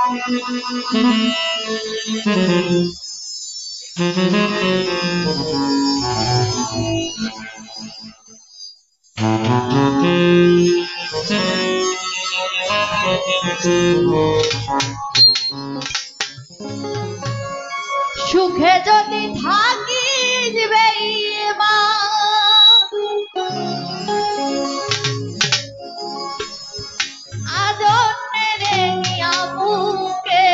সুখে যদি থাকিস বেঈমান আজ অন্যের নিয়ামুকে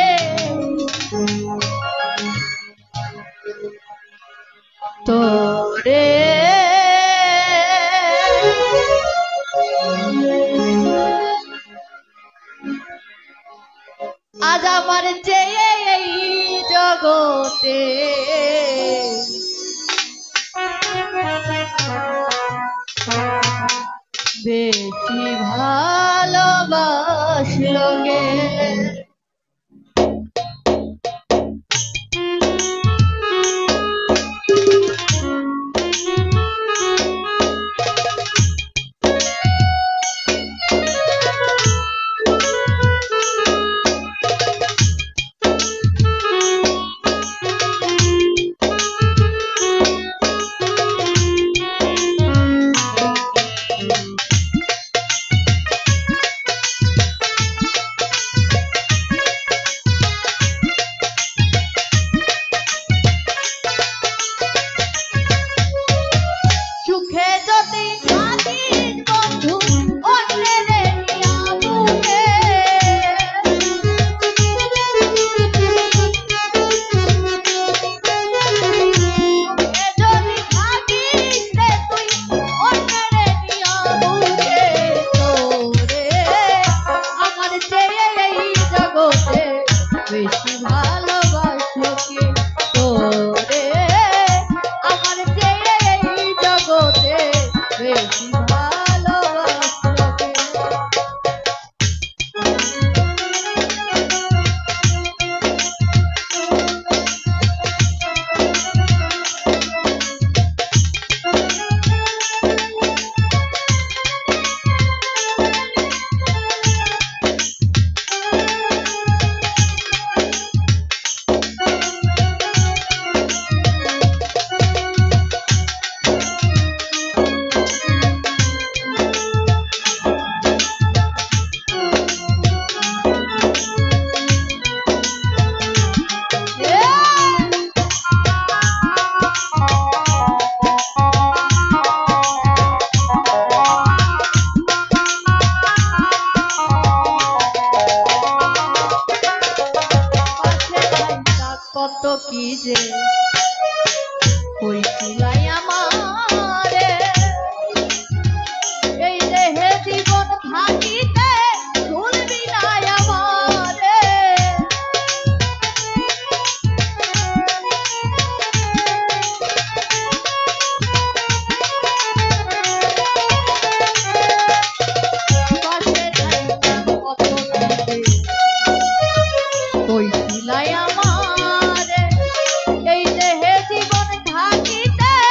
তোরে আজ আমার চেয়ে এই জগতে বেশি ভালোবাসলো গে বেশি ভালোবাসলো কে তোরে আমার চেয়ে এই জগতে বেশি ভালোবাসলো কে কত কি যে কইছিলাই আমারে এই দেহে জীবন থাকিতে ভুলবি না আমারে কত কইছিলাই আমারে এই দেহে জীবন থাকিতে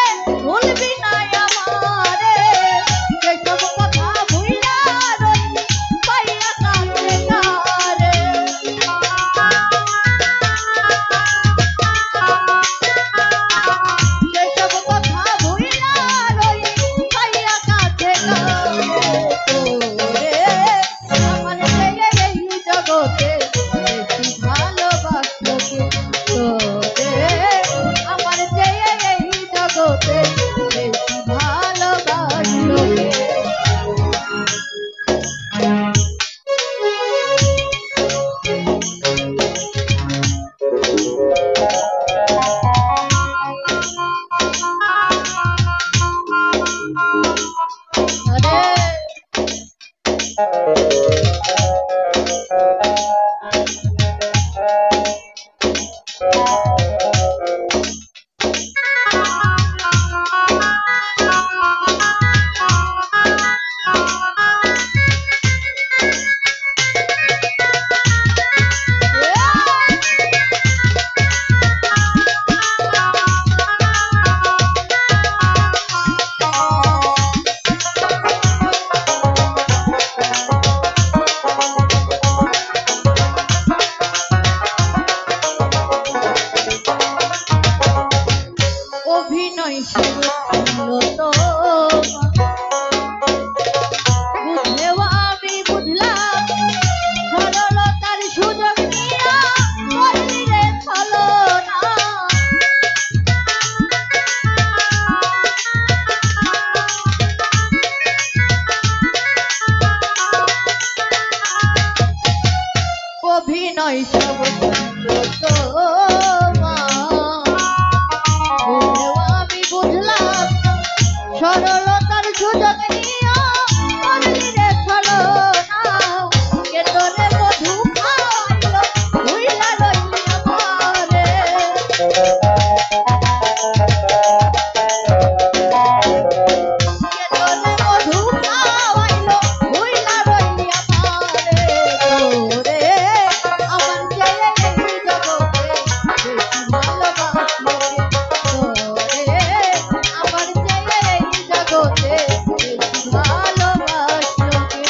নয় সব তো বুঝলেও আমি বুঝলাম সরলতার সুযোগ নিয়া করলি রে ছলনা। অভিনয় সব আমি বুঝলাম সরলতার সুযোগ নিয়া করলি রে ছলনা। কে তোরে মধু খাওয়াইলো ভুইলা রইলি আমারে। কে তোরে মধু খাওয়াইলো ভুইলা রইলি আমারে। তোরে আমার চেয়ে এই জগতে বেশি ভালোবাসলো কে? তোরে আমার চেয়ে এই জগতে বেশি ভালোবাসলো কে?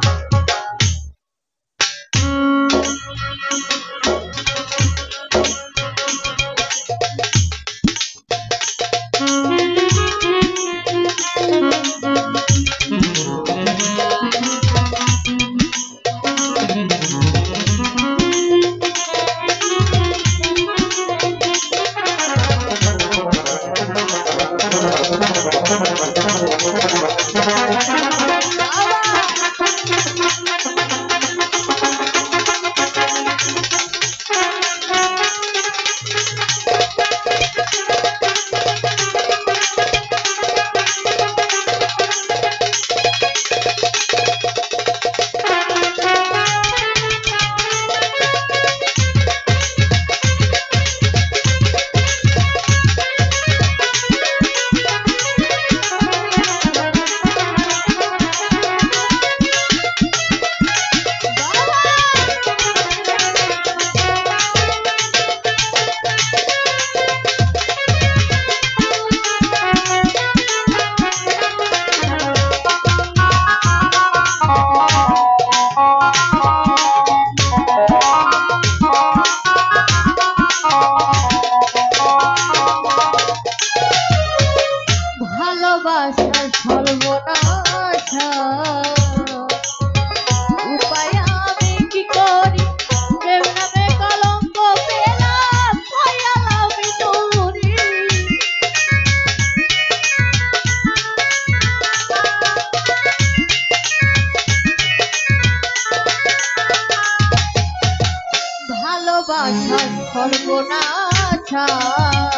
ভালোবাসার সর্বনাশা উপায় আমি কি করি? প্রেম নামে কলঙ্ক পেলাম খয়াল আমি তোরি। ভালোবাসার সর্বনাশা